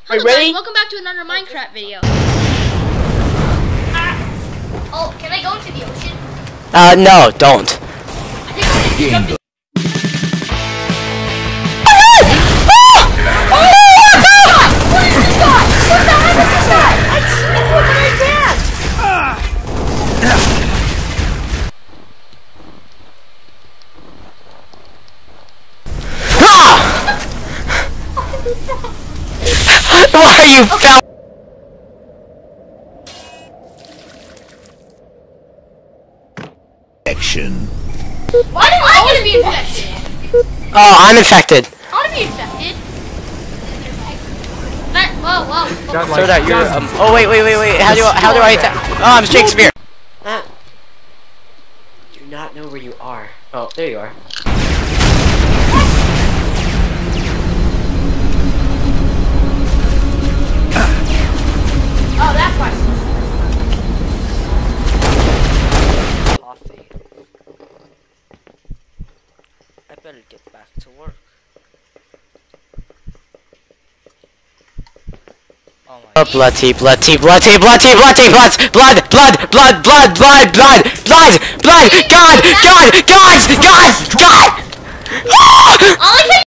Are you ready? Guys, welcome back to another Minecraft video. Oh, can I go into the ocean? No, don't. I think I'm gonna jump in. What is this guy? What the heck is this guy? I just hit him when I danced! Why are you foul? Why do I want to be infected? Oh, I'm infected. I want to be infected. Whoa. So that you're oh wait. How do I attack? Oh, I'm Shakespeare. Do not know where you are. Oh, there you are. Oh, that's why. Coffee. I better get back to work. Oh, bloody, God, I like